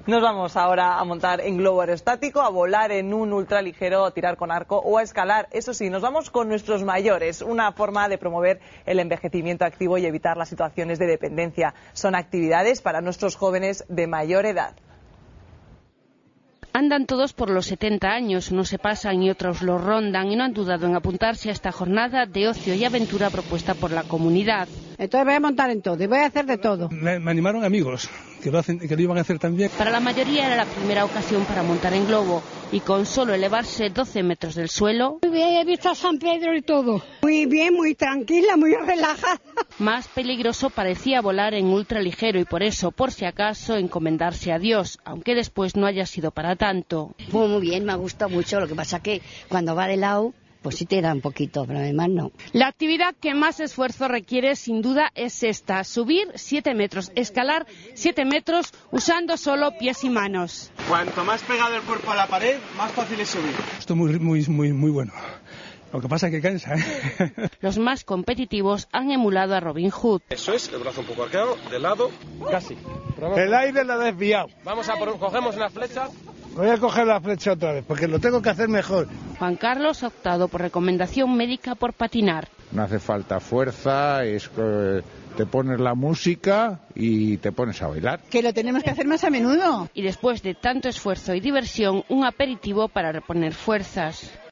Nos vamos ahora a montar en globo aerostático, a volar en un ultraligero, a tirar con arco o a escalar. Eso sí, nos vamos con nuestros mayores, una forma de promover el envejecimiento activo y evitar las situaciones de dependencia. Son actividades para nuestros jóvenes de mayor edad. Andan todos por los 70 años, unos se pasan y otros los rondan y no han dudado en apuntarse a esta jornada de ocio y aventura propuesta por la comunidad. Entonces voy a montar en todo y voy a hacer de todo. Me animaron amigos que lo iban a hacer también. Para la mayoría era la primera ocasión para montar en globo y con solo elevarse 12 metros del suelo... Muy bien, he visto a San Pedro y todo. Muy bien, muy tranquila, muy relajada. Más peligroso parecía volar en ultraligero y por eso, por si acaso, encomendarse a Dios, aunque después no haya sido para tanto. Muy bien, me ha gustado mucho, lo que pasa que cuando va de lado... pues sí te da un poquito, pero además no. La actividad que más esfuerzo requiere, sin duda, es esta: subir 7 metros, escalar 7 metros usando solo pies y manos. Cuanto más pegado el cuerpo a la pared, más fácil es subir. Esto es muy bueno. Lo que pasa es que cansa, ¿eh? Los más competitivos han emulado a Robin Hood. Eso es, el brazo un poco arqueado, de lado, casi. El aire lo ha desviado. Cogemos una flecha. Voy a coger la flecha otra vez, porque lo tengo que hacer mejor. Juan Carlos ha optado por recomendación médica por patinar. No hace falta fuerza, te pones la música y te pones a bailar. Que lo tenemos que hacer más a menudo. Y después de tanto esfuerzo y diversión, un aperitivo para reponer fuerzas.